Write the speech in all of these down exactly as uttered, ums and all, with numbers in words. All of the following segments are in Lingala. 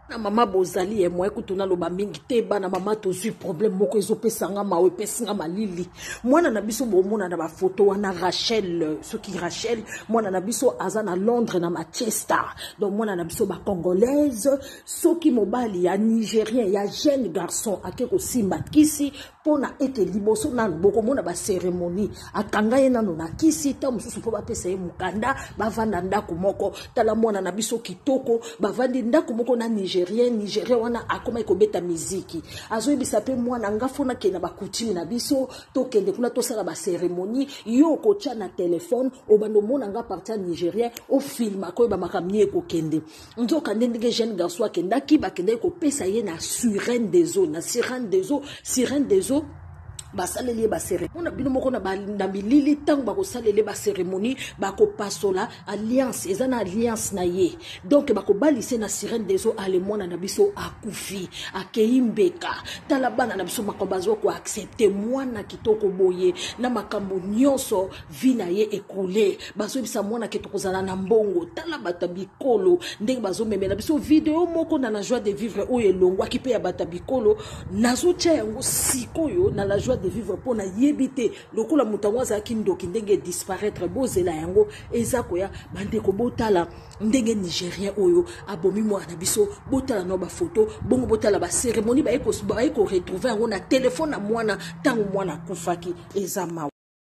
na mama bozali e moi kutuna loba mingi te bana mama tozui problème moko ezopesanga mawe pesinga malili mwana na biso bomona na ba photo wana Rachel soki Rachel mwana na biso aza na Londres na Manchester donc mwana na biso ba congolaise soki mobali ya nigérien ya jeune garçon akeko simba kisi pona ete liboso na boko mona ba cérémonie akanga ye nano na kisi ta mususu po bapesa ye mukanda bavanda ndako moko tala mwana na biso kitoko bavandi ndako moko na nigérien nigérien wana akoma ekobeta miziki azoyebisa pe mwana ngafona ke na bakutimi na biso tokende kuna tosala ba cérémonie yo kocha na téléphone obando mona nga partir nigérien o film akoyeba makamni ekokende nzoka ndenge jeune garçon akendaki bakende kopesa ye na sirène des eaux na sirène des eaux sirène des eaux basaleli ba cérémonie on a bino moko na ba na bilili tango ba ko saleli ba cérémonie ba ko pasola alliance ezana alliance na ye donc ba ko balise na sirène des eaux ale mwana na biso akufi akeimbeka tala bana na biso makambazo ko accepter mwana kitoko boye na makambo nyonso vina ye écoulé bazo bisa mwana kitoko zala na mbongo tala batabikolo ndenge bazo memela biso vidéo moko na la joie de vivre oyo elongwa kipe ya batabikolo nazo tia yango sikoyo na la joie de vivre pour na yebite lokola mutango azaki ndoki ndenge disparaître bozela yango ezako ya bandeko botala ndenge nigérien oyo abomi mwana biso botala no ba photo bongo botala ba cérémonie ba eko ba eko retrouver yango na téléphone na mwana tango mwana kufaki ezama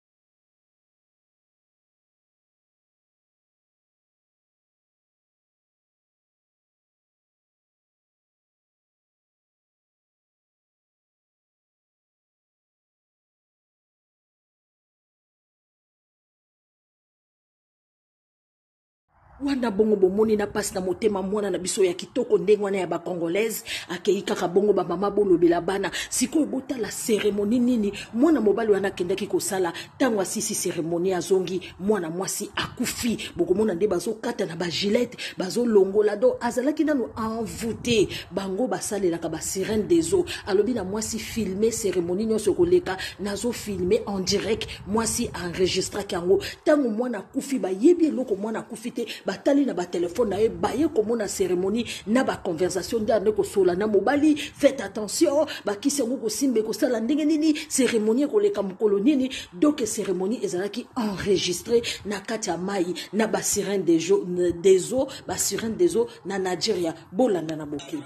wana bongo bomoni na passe na motema mwana na biso ya kitoko ndenge wana ya ba congolaise akei kaka bongo ba mama bolobela bana siko bota la cérémonie nini mwana mobali wana kendaki kosala tango asisi cérémonie azongi mwana mwasi akufi boko mona nde bazo kata na ba gilette bazo longola do azalaki nanu envoûté bango basalela ka ba sirène des eaux alobi na mwasi filmer cérémonie nyonso koleka nazo filmer en direct mwasi enregistra kango tango mwana akufi ba yebi eloko mwana akufi te batali na ba téléphone na e baye komona cérémonie na ba conversation ndane ko sola na mobali faites attention ba kisengo ko simbe ko sala ndenge nini cérémonie ko leka mukolo nini donc cérémonie ezalaki enregistré na kati ya mai na ba sirène des eaux des eaux ba sirène des eaux na Nigeria bolanda na bokebi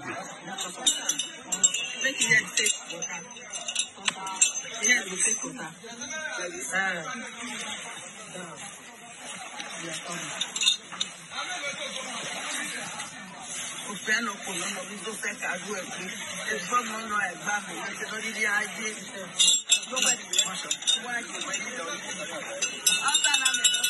piano con lo visto cerca a due e poi non è basso perché non gli ha di dove è guarda che vai di alta la me lo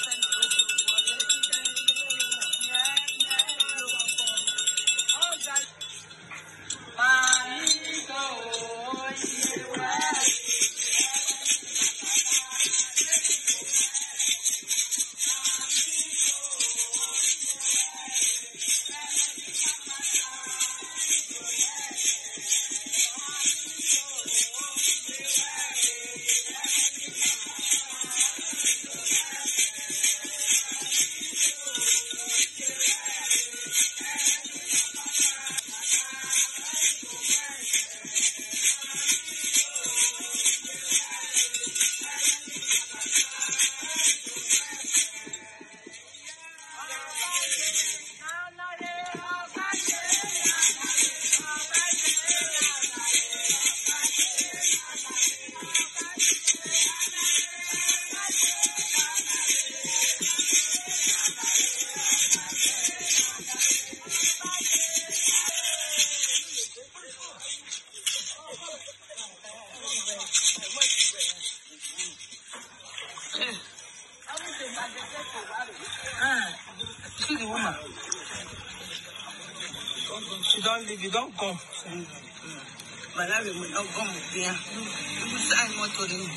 She don't leave, you don't come. But I will not come here. You sign more to them.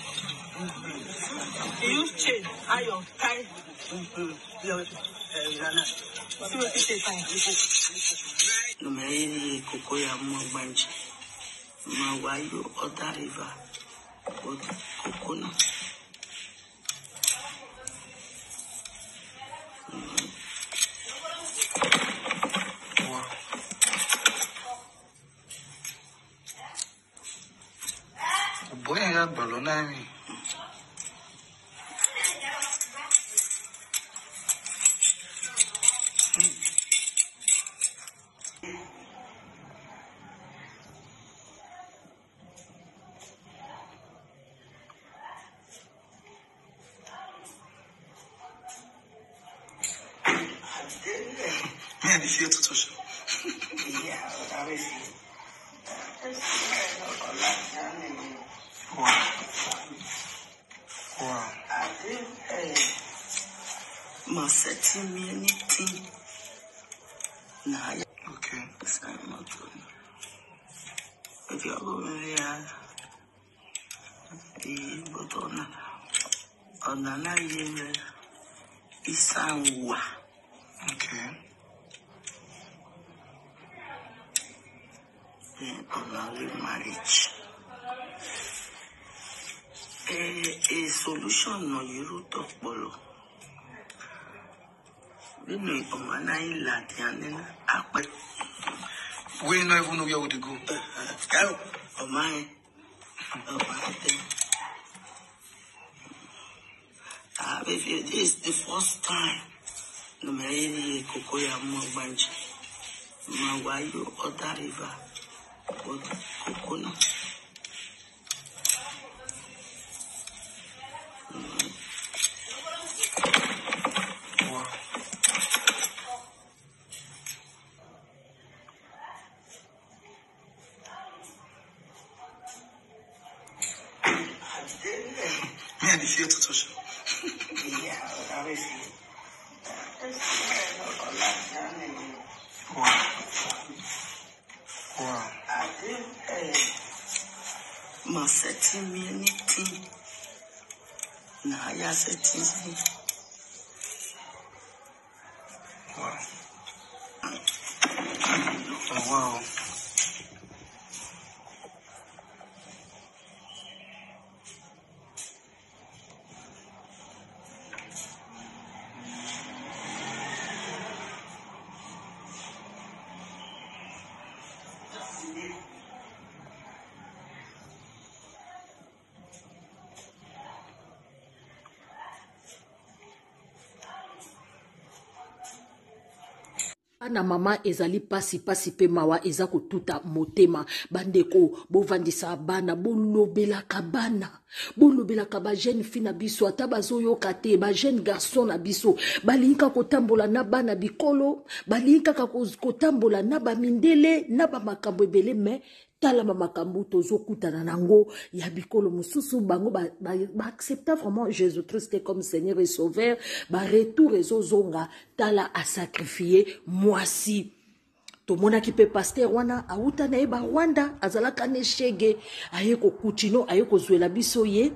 You change how your time. See what you say, time. No, my cocoa, more bunch. My wife, other river, coconut. ya balonami. Man, you feel to touch. Yeah, I will see. Wow. Wow. I did, hey, my setting me anything. Nah, okay. It's not good. If you're going there, the button on the night is a okay. On marriage. A, a solution no you talk bolo. We know it on an island and then up. We don't even know where would go. Go on my ah, baby, this is the first time. No matter Kokoya Mbanji. Mawayo other river. But coconut. Wow. Man, you feel to touch. Yeah, I will see. Wow. Wow. I did, hey, my setting me anything. Nah, yeah, setting me. Wow. Oh, wow. na mama ezali pasi pasi pe mawa eza kotuta motema bandeko bovandisa bana bolobelaka bana bolobelaka ba jeune fille na biso ata bazoyoka te ba jeune garçon na biso balinga kotambola na bana bikolo balinga kotambola na bamindele na bamakambo ebele me tala makambo tozokutana nango ya bikolo mususu bango ba, ba, ba accepta vraiment Jésus Christ comme Seigneur et Sauveur ba retour ezozonga tala a sacrifier mwasi tomonaki pe pasteur wana auta na eba Rwanda azalaka ne shege aye ko kutino aye ko zwela biso ye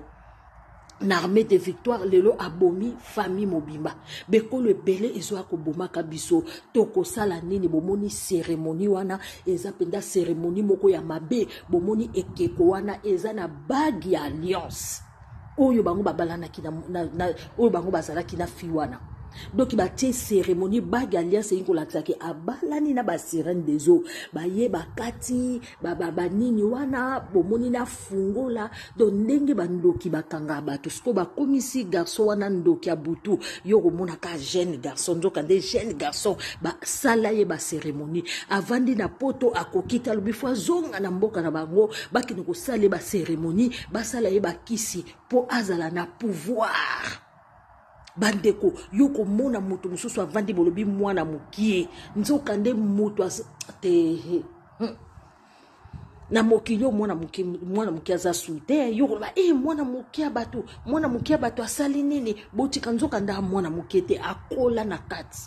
na armée de victoire lelo abomi famille mobimba bekolo ebele ezwa ko bomaka biso toko sala nini bomoni cérémonie wana eza penda cérémonie moko ya mabe bomoni ekeko wana eza na bague ya alliance oyo bango babalanaki na, na, na oyo bango bazalaki na fi wana donc batie cérémonie bague alliance yiko laksaki abalani na ba sirène des eaux baye bakati baba banini wana bomoni na fungola donc ndenge bandoki bakanga bato siko bakomisi garçon wana ndoki abutu yo komona ka jeune garçon ndoka nde jeune garçon ba sala ye ba cérémonie avandi na poto akokita lobifwa zonga na mboka na bango bakini ko sala ba cérémonie basala ye bakisi po azala na pouvoir bandeko yoko mona mutu mususu avandi bolobi mwana mukie nzoka nde mutu te hmm. na mokilio mwana mukie mwana mukie za suite yoko ba eh mwana mukie bato mwana mukie bato asali nini botika nzoka nda mwana mukie te akola na kati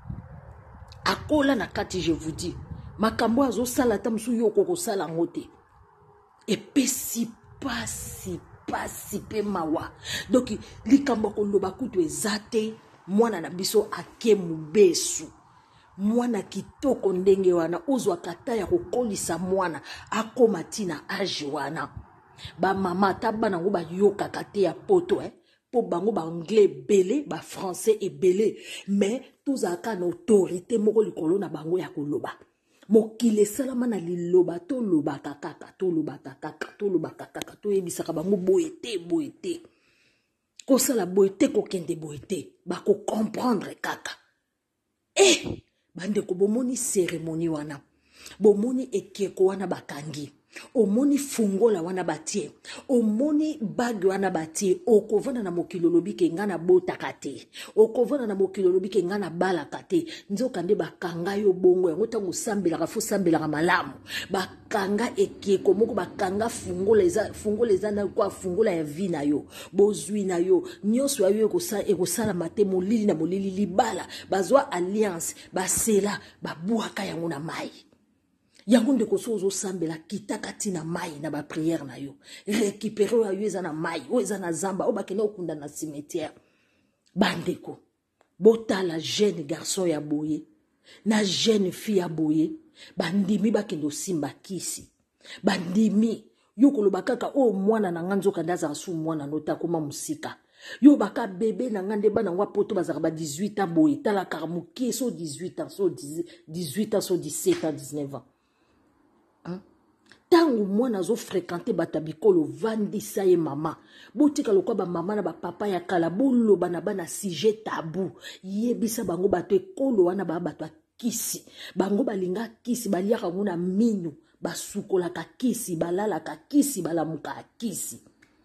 akola na kati je vous dis makambo azo sala ta musu yoko ko sala ngote epesi pasi pasi pe mawa donc likambo koloba kutu ezate mwana na biso ake mubesu mwana kitoko ndenge wana uzwa kata ya kokolisa mwana akoma tina age wana ba mama tabana ngo ba yoka kate ya poto eh po bango ba anglais belé ba français et belé mais tous aka na autorité moko likolo na bango ya koloba mokile salama na liloba to loba kaka to loba kaka to loba kaka to yebisaka bango boyete boyete ko sala boyete ko kende boyete ba ko comprendre kaka eh bande ko bomoni cérémonie wana bomoni ekeko wana bakangi omoni fungola wana batie omoni bag wana batie okovana na mokilo lobike ngana botaka te okovana na mokilo lobike ngana balaka te nzoka nde bakanga yo bongo yango tango sambelaka fo sambelaka malamu bakanga ekeko moko bakanga fungola eza fungola eza na kwa fungola ya vi na yo bozwi na yo nyonso ya yo ekosala mate molili na molili libala bazwa alliance basela babuaka yango na mai yango ndeko so ozo sambela kitaka tina mai na ba prière na yo récupérer ya yo eza na mai o eza na zamba o bakene okunda na cimetière bandeko botala jeune garçon ya boye na jeune fille ya boye bandimi bakendo simba kisi bandimi yo koloba kaka o mwana na nganzoka ndaza su mwana nota koma musika yo baka bébé na ngande bana wa poto bazaka ba dix-huit ans boye tala karamuki so dix-huit ans so dix-huit ans so dix-sept ans dix-neuf ans. Tango mwana zo fréquenter batabikolo vandisa ye mama botika lokwa ba mama na ba papa ya kala bolo bana bana sujet tabou yebisa bango bato ekolo wana ba bato kisi bango balinga kisi baliaka ngona minyu basukola ka kisi balala ka kisi balamuka kisi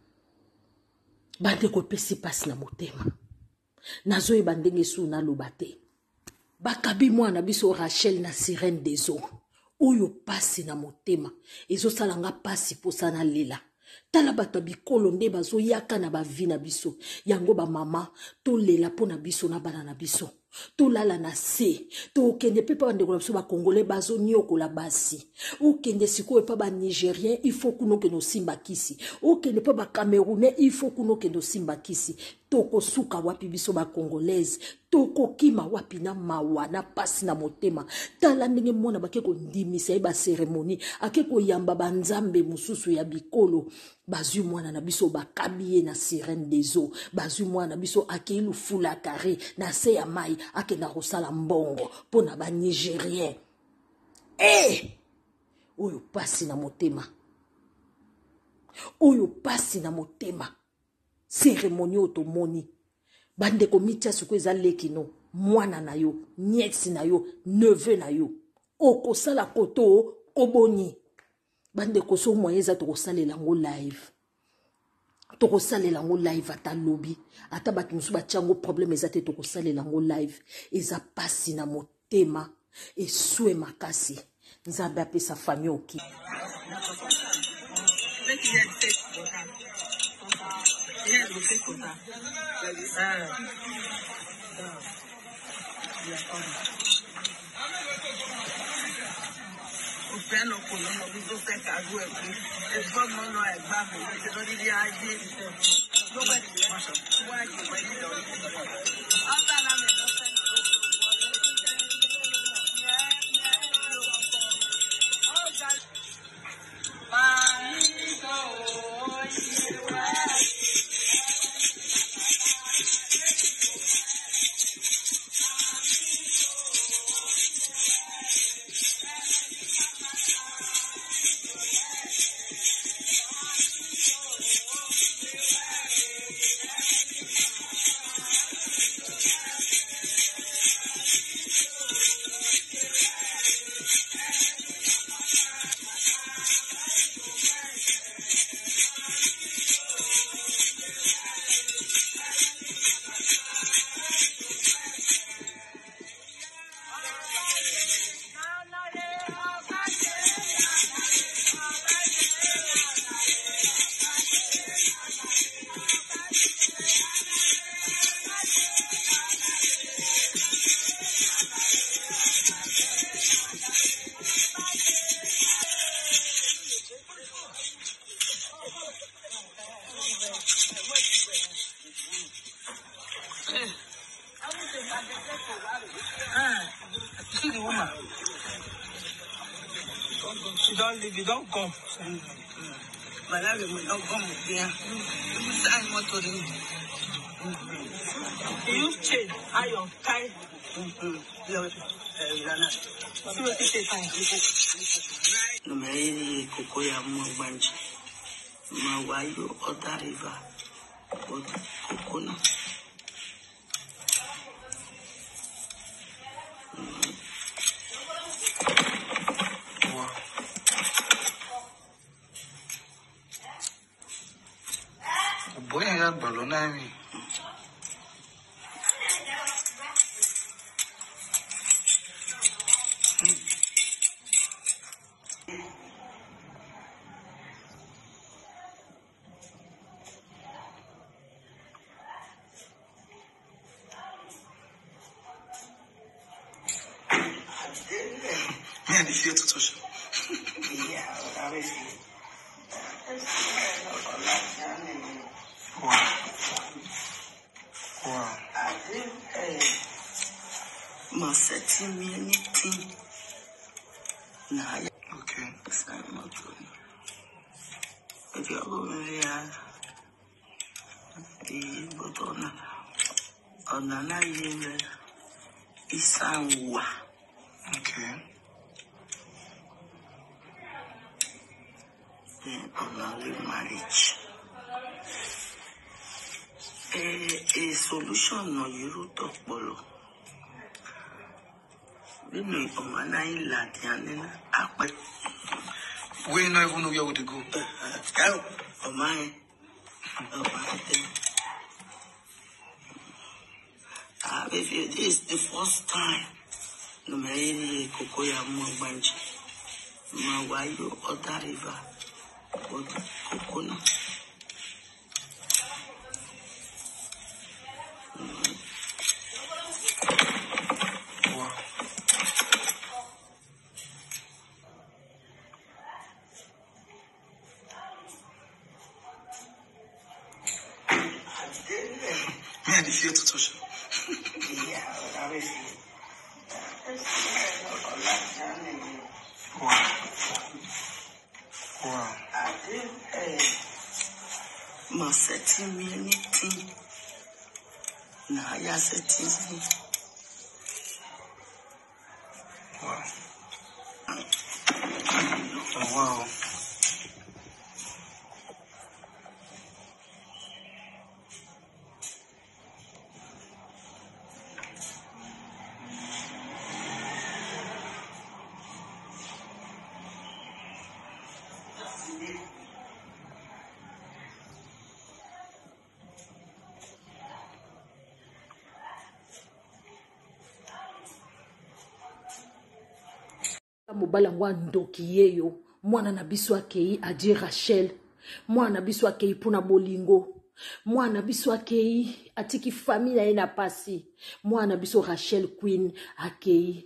bande ko pesi passe na motema nazo e bandenge su na lobate bakabi mwana biso Rachel na sirène des eaux oyo pasi na motema ezo salanga pasi posana lela tala bato bikolo nde bazo yaka na bavi na biso yango ba mama to lela pona biso na bana na biso to lala na se to kende pe pa ndeko na biso ba congolais bazo nyokola basi o kende siko pa ba nigérien il faut kuno ke no simba kisi o kende pa ba camerounais il faut kuno ke no simba kisi toko suka wapi biso ba congolaise toko kima wapi na mawa na pasi na motema tala ndenge mona bakeko ndimisa ba cérémonie akeko yamba banzambe mususu ya bikolo bazui mwana na biso bakabiye na sirène des eaux bazui mwana na biso akeilu fula carré na se ya mai akenda kosala mbongo pona ba nigérien eh oyo pasi na motema oyo pasi na motema cérémonie otomoni bande komitia suko eza lekino mwana na yo nièce na yo neveu na yo okosala koto oboni bande koso moyeza tokosalela ngo live tokosalela ngo live ata lobi ata bato musu batiango problème ezate tokosalela ngo live eza pasi na motema esue makasi nzambe apesa famille oki Piano con uno visto cerca a due e poi non è babbo perché non li ha di non è guardi quello alta la meno She don't leave, you don't come. But I don't come here. I'm not to You change how you tie. the No me koko ya mwanji. Mawayo other river. But coconut. Wow. Boy, I got balloon. I mean. Man, if you're to touch. Yeah, I will see. Wow. Wow. I think, eh, must set me anything. Nah, Okay. it's not not good. If you're going there, the bottom on another year is a Okay. Honorary marriage. A, a solution no you talk bolo. We know Omana in Latian Apple. We don't even know where would go. Go, Omai. Ah, if this is the first time, no matter Kokoya Mwanji, Mawayo other river. But coconut. Wow. Man, if you're to touch. Yeah, I will see. Wow. Wow. I think, eh, must set me anything. Nah, yeah, set me. Wow. Oh, wow. mobala ngwa ndoki yeyo mwana na biso akei adi Rachel mwana na biso akei puna bolingo mwana na biso akei atiki famille na ye na pasi mwana na biso Rachel Queen akei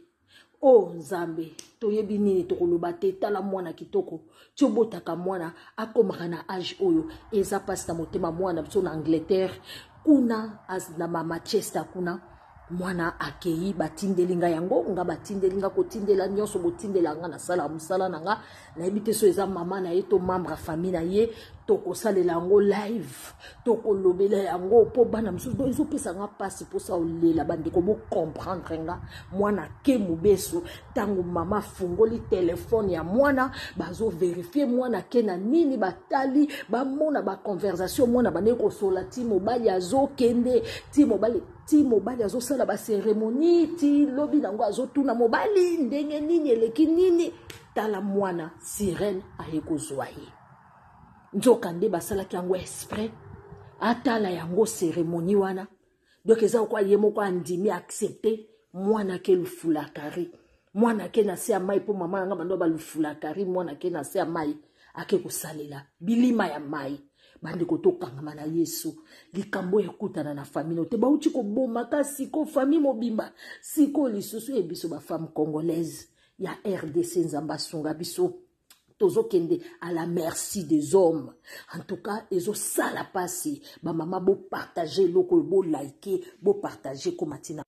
o nzambe toyebi nini tokoloba te tala mwana kitoko tiobotaka mwana akomaka na age oyo eza pasi na motema mwana biso na Angleterre kuna na Manchester kuna mwana akei batindelinga yango nga batindelinga kotindela nyonso botindela nga na sala musala nanga na ebite so eza mama na ye to membre famille na ye toko salela yango live toko lobela yango po bana msudo ezo pesa nga pasi po sa olela bandeko bo comprendre nga mwana ke mubeso tango mama fungoli telefone ya mwana bazo vérifier mwana ke na nini batali ba mona ba conversation mwana bane ko sola ti mobali azo kende ti mobali ti mobali azo sala ba cérémonie ti lobi nango azo tuna mobali ndenge nini eleki nini tala mwana sirène ayeko zoye nzoka nde basalaki yango exprès atala yango cérémonie wana donc eza kwa ye moko andimi accepter mwana ke lufulakari mwana ke na se ya mai po mama nanga bando ba lufulakari mwana ke na se ya mai ake kosalela bilima ya mai bandi kotokangama na Yesu likambo ekutana na famille te bauti ko boma kasi ko famille mobimba siko lisusu e biso ba femme congolaise ya R D C nzamba sunga biso tozo kende à la merci des hommes en tout cas ezo sala pasi ba mama bo partager loko bo liker bo partager ko matina